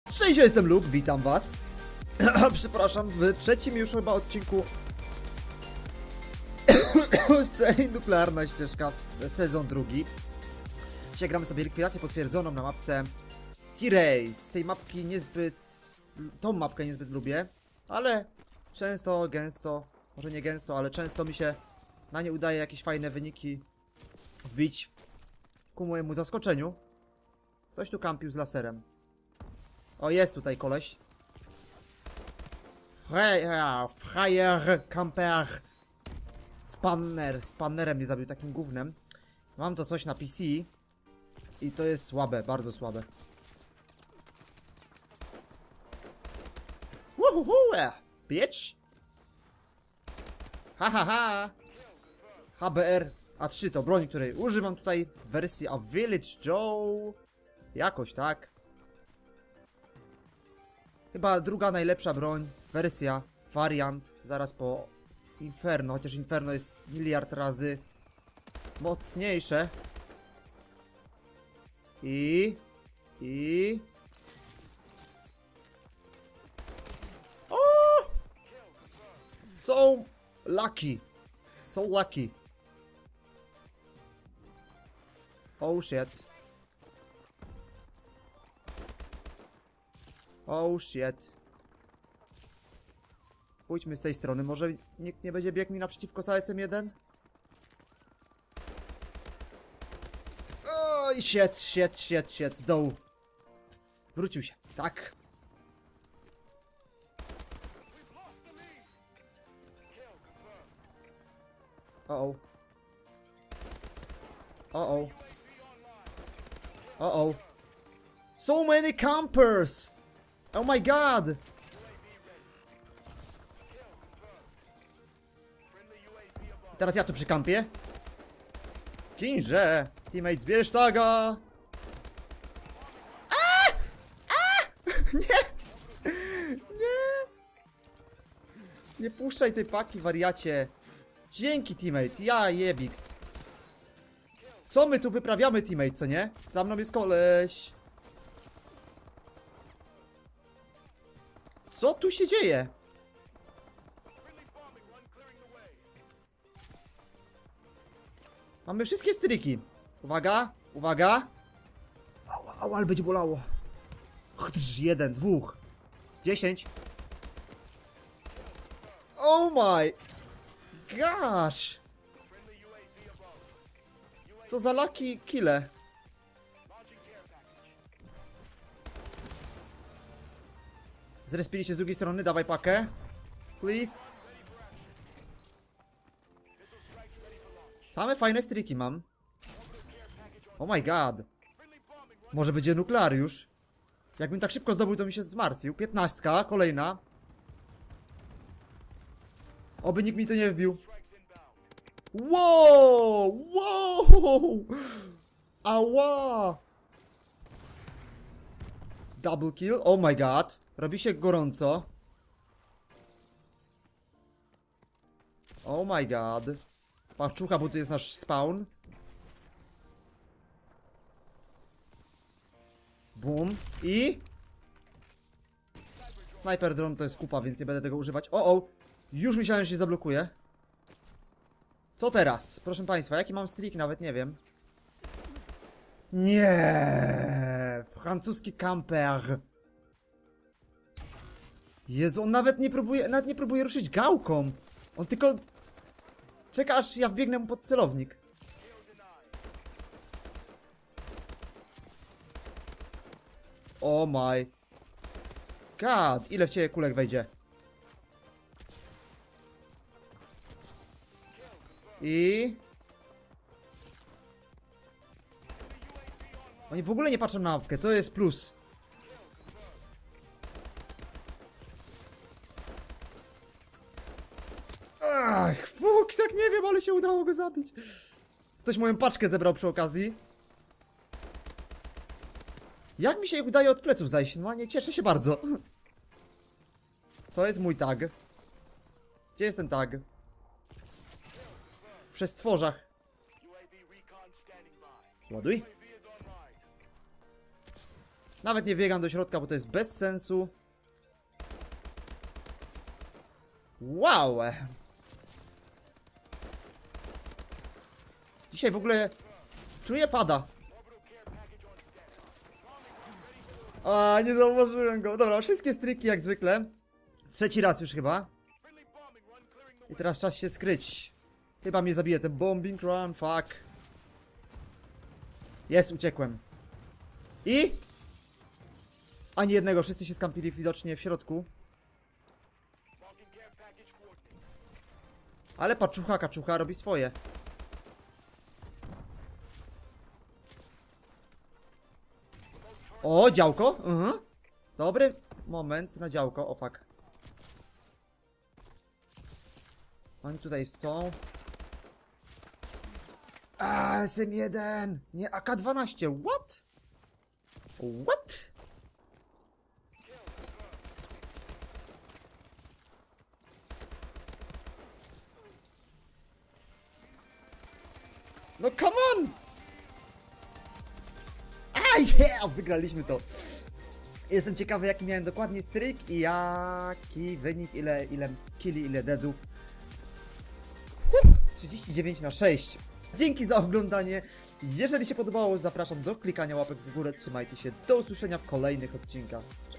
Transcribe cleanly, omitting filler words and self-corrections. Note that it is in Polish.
Cześć, ja jestem Luke, witam was. Przepraszam, w trzecim już chyba odcinku serii Nuklearna Ścieżka, sezon drugi. Dzisiaj gramy sobie likwidację potwierdzoną na mapce T-Race. Z tej mapki tą mapkę niezbyt lubię, ale często, gęsto, może nie gęsto, ale często mi się na nie udaje jakieś fajne wyniki wbić. Ku mojemu zaskoczeniu ktoś tu kampił z laserem. O, jest tutaj koleś. Freier Camper. Spannerem mnie zabił, takim gównem. Mam to coś na PC i to jest słabe, bardzo słabe. Woohoo, bitch. Ha. HBR A3 to broń, której używam tutaj w wersji A Village Joe. Jakoś tak. Chyba druga najlepsza broń, wersja, wariant, zaraz po Inferno, chociaż Inferno jest miliard razy mocniejsze. O! So lucky. So lucky. Oh shit. Oh shit. Pójdźmy z tej strony, może nikt nie będzie biegł mi naprzeciwko z ASM-1? Oj, shit, z dołu. Wrócił się, tak. O-o. O-o. O-o. So many campers! Oh my god! Teraz ja tu przy kampie. Kinże! Teammate, zbierz taga! Nie! Nie! Nie puszczaj tej paki, wariacie! Dzięki, teammate! Ja jebiks! Co my tu wyprawiamy, teammate, co nie? Za mną jest koleś! Co tu się dzieje? Mamy wszystkie stryki. Uwaga, uwaga. Ała, ale będzie bolało. 1, 2, 10. Oh my gosh. Co za lucky kille. Zrespili się z drugiej strony, dawaj pakę. Please. Same fajne stryki mam. Oh my god. Może będzie nukleariusz. Jakbym tak szybko zdobył, to mi się zmartwił. 15, kolejna. Oby nikt mi to nie wbił. Wow! Ała! Double kill, oh my god. Robi się gorąco. Oh my god. Paczucha, bo tu jest nasz spawn. Boom. I... Sniper drone to jest kupa, więc nie będę tego używać. O! Już myślałem, że się zablokuje. Co teraz? Proszę państwa, jaki mam streak? Nawet nie wiem. Nie, francuski camper. Jezu, on nawet nie próbuje ruszyć gałką. On tylko czeka, aż ja wbiegnę mu pod celownik. Oh my god, ile w ciebie kulek wejdzie? I... Oni w ogóle nie patrzą na mapkę, to jest plus. Ach, fuks, jak nie wiem, ale się udało go zabić. Ktoś moją paczkę zebrał przy okazji. Jak mi się udaje od pleców zajść? No nie, cieszę się bardzo. To jest mój tag. Gdzie jest ten tag? W przestworzach. Ładuj. Nawet nie biegam do środka, bo to jest bez sensu. Wow! Dzisiaj w ogóle czuję pada. A, nie zauważyłem go. Dobra, wszystkie stryki jak zwykle. Trzeci raz już chyba. I teraz czas się skryć. Chyba mnie zabije ten bombing run, fuck. Jest, uciekłem. I? Ani jednego, wszyscy się skampili widocznie w środku. Ale kaczucha robi swoje. O, działko. Dobry moment na działko, o fuck. Oni tutaj są. A, SM1. Nie, AK-12. What? What? No come on! Yeah! Wygraliśmy to. Jestem ciekawy, jaki miałem dokładnie stryk i jaki wynik, ile killi, ile deadów. 39/6. Dzięki za oglądanie. Jeżeli się podobało, zapraszam do klikania łapek w górę. Trzymajcie się. Do usłyszenia w kolejnych odcinkach.